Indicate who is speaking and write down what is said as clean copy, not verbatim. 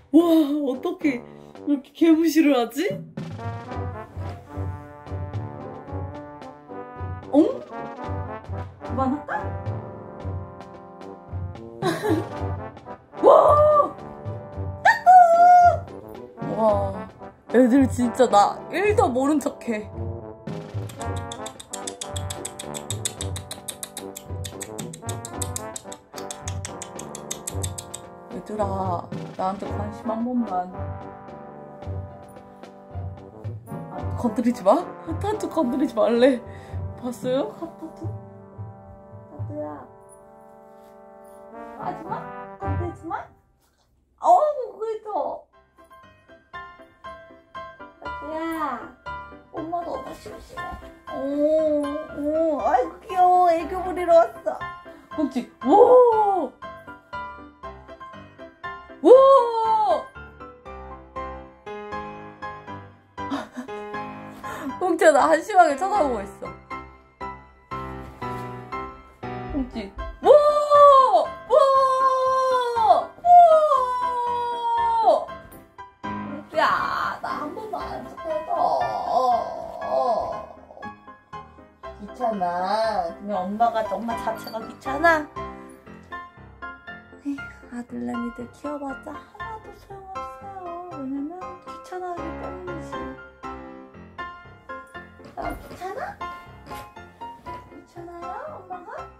Speaker 1: 와, 어떻게 이렇게 개무시를 하지? 응? 그만할까? 와! 와, 애들 진짜 나 1도 모른 척해. 얘들아, 나한테 관심 한 번만. 아, 건드리지 마? 타투 건드리지 말래. 봤어요? 타투? 타투야. 하지마? 건드리지 마? 어우, 그래도. 타투야. 엄마가 너무 심심해. 오, 아이고, 귀여워. 애교 부리러 왔어. 그렇지? 오! 오! 꽁치야, 나 한심하게 쳐다보고 있어. 꽁치. 오! 오! 오! 꽁치야, 나 한 번도 안 쳐도 귀찮아. 그냥 엄마 자체가 귀찮아. 아들내미들 키워봤자 하나도 소용없어요. 왜냐면 귀찮아하기 때문이지. 나 귀찮아? 귀찮아요, 엄마가?